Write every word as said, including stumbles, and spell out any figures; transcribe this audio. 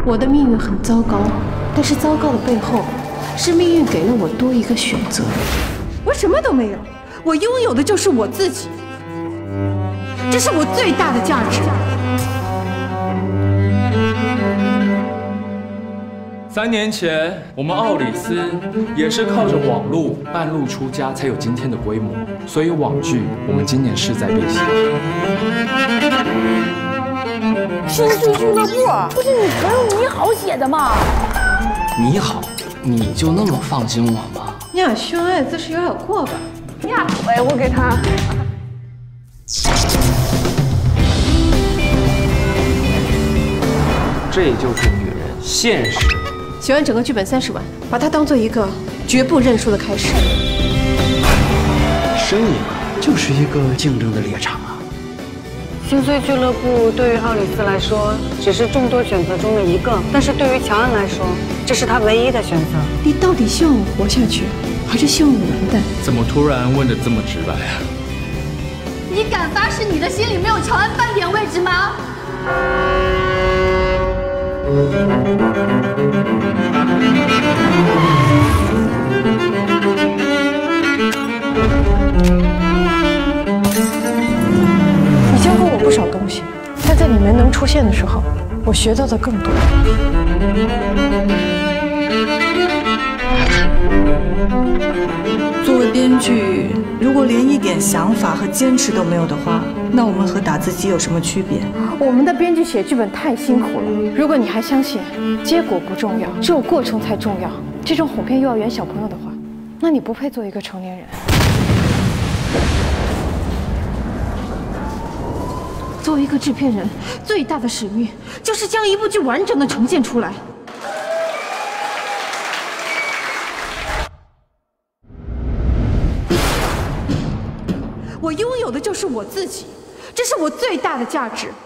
我的命运很糟糕，但是糟糕的背后，是命运给了我多一个选择。我什么都没有，我拥有的就是我自己，这是我最大的价值。 三年前，我们奥里斯也是靠着网络半路出家，才有今天的规模。所以网剧，我们今年势在必行。 心碎俱乐部不是你朋友你好写的吗？ 你好，你就那么放心我吗？ 你俩秀恩爱姿势有点过吧？ 呀，喂，我给他。 这就是女人，现实。 写完整个剧本三十万，把它当做一个绝不认输的开始。 生意就是一个竞争的猎场啊。 心碎俱乐部对于奥里斯来说只是众多选择中的一个，但是对于乔恩来说，这是他唯一的选择。 你到底希望我活下去，还是希望我完蛋？ 怎么突然问得这么直白啊？ 你敢发誓你的心里没有乔恩半点位置吗？ 你教过我不少东西，但在你没能出现的时候，我学到的更多。 作为编剧，如果连一点想法和坚持都没有的话，那我们和打字机有什么区别？ 我们的编剧写剧本太辛苦了。如果你还相信结果不重要，只有过程才重要，这种哄骗幼儿园小朋友的话，那你不配做一个成年人。作为一个制片人，最大的使命就是将一部剧完整的呈现出来。我拥有的就是我自己，这是我最大的价值。